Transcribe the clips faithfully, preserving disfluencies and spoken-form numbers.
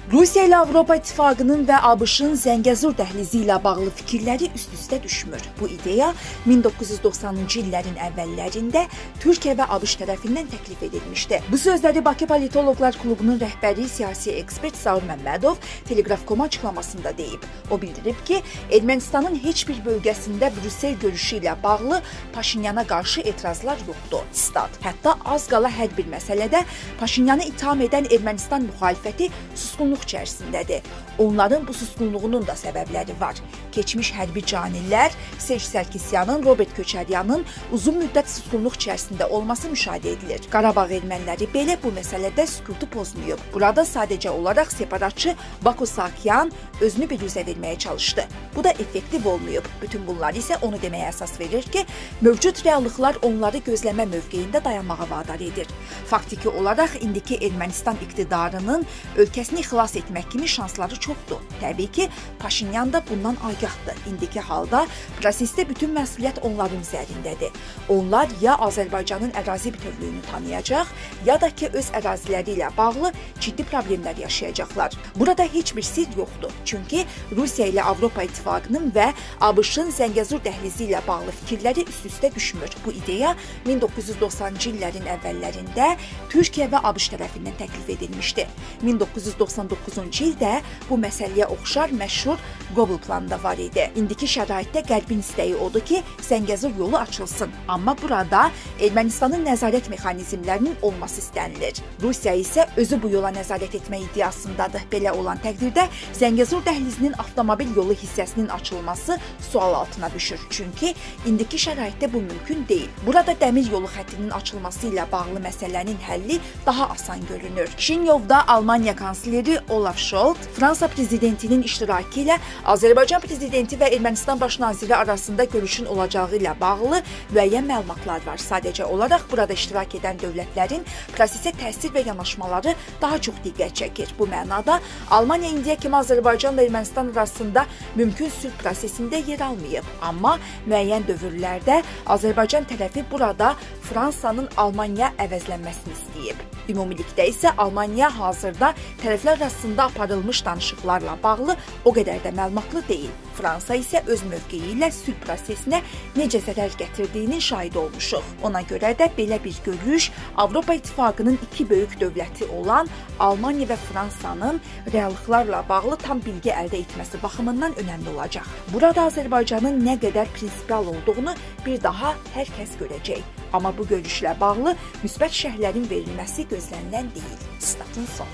Rusiya ilə Avropa İttifaqının və ABŞ-ın Zəngəzur dəhlizi ilə bağlı fikirləri üst-üstə düşmür. Bu ideya min doqquz yüz doxsanıncı illərin əvvəllərində Türkiyə və ABŞ tərəfindən təklif edilmişdi. Bu sözləri Bakı Politoloqlar Klubunun rəhbəri siyasi ekspert Zaur Məmmədov Telegraf nöqtə com açıqlamasında deyib. O bildirib ki, Ermənistanın heç bir bölgəsində Brüssel görüşü ilə bağlı Paşinyana qarşı etirazlar yoxdur. Stat. Hətta az qala hər bir məsələdə Paşinyanı itham edən Ermənistan müxalifəti susqunluq içərisindədir. Onların bu susqunluğunun da səbəbləri var. Keçmiş hərbi canilər Serj Sərkisyanın, Robert Köçəryanın uzun müddət susqunluq içərisində olması müşahidə edilir. Qarabağ erməniləri belə bu məsələdə sükutu pozmayıb. Burada sadəcə olaraq separatçı Baku Sakyan özünü bir üzə verməyə çalışdı. Bu da effektiv olmayıb. Bütün bunlar isə onu deməyə əsas verir ki, mövcud reallıqlar onları gözləmə mövqeyində dayanmağa vadar edir. Faktiki olaraq indiki Ermənistan iqtidarının ölkəsini xilas etmək kimi şansları çoxdur. Təbii ki, Paşinyan da bundan agahdır. İndiki halda prosesdə bütün məsuliyyət onların üzərindədir. Onlar ya Azərbaycanın ərazi bütövlüyünü tanıyacaq, ya da ki, öz əraziləri ilə bağlı ciddi problemlər yaşayacaqlar. Burada heç bir sirr yoxdur. Çünki Rusiya ilə Avropa İttifaqının və ABŞ-ın Zəngəzur dəhlizi ilə bağlı fikirləri üst-üstə düşmür. Bu ideya min doqquz yüz doxsanıncı illərin əvvəllərində Türkiyə və ABŞ tərəfindən təklif edilmişdi. min doqquz yüz doxsan doqquzuncu ildə bu məsələyə oxşar məşhur Gobel planı da var idi. İndiki şəraitdə Qərbin istəyi odur ki, Zəngəzur yolu açılsın. Amma burada Ermənistanın nəzarət mexanizmlərinin olması istənilir. Rusiya isə özü bu yola nəzarət etmə iddiasındadır. Belə olan təqdirdə Zəngəzur dəhlizinin avtomobil yolu hissəsinin açılması sual altına düşür. Çünki indiki şəraitdə bu mümkün deyil. Burada dəmir yolu xəttinin açılması ilə bağlı məsələnin həlli daha asan görünür. Kişinyovda Almaniya kansleri Olaf Scholz, Fransa prezidentinin iştirakı ilə Azərbaycan prezidenti və Ermənistan baş naziri arasında görüşün olacağı ilə bağlı müəyyən məlumatlar var. Sadəcə olaraq burada iştirak edən dövlətlərin prosesə təsir və yanaşmaları daha çox diqqət çəkir. Bu mənada Almaniya indiyə kimi Azərbaycan və Ermənistan arasında mümkün sülh prosesində yer almayıb. Amma müəyyən dövrlərdə Azərbaycan tərəfi burada Fransanın Almaniya əvəzlənməsini istəyib. Ümumilikdə isə Almaniya hazırda tərəflər arasında aparılmış danışıqlarla bağlı o qədər də məlumatlı deyil. Fransa isə öz mövqeyi ilə sülh prosesinə necə zərər gətirdiyinin şahidi olmuşuq. Ona görə də belə bir görüş Avropa İttifaqının iki böyük dövləti olan Almaniya və Fransanın reallıqlarla bağlı tam bilgi əldə etməsi baxımından önəmli olacaq. Burada Azərbaycanın nə qədər prinsipial olduğunu bir daha hər kəs görəcək. Amma bu görüşlə bağlı müsbət şərhlərin verilməsi gözlənilən deyil. Statın sonu.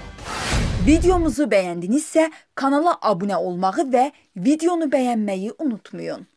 Videomuzu bəyəndinizsə kanala abunə olmağı və videonu bəyənməyi unutmayın.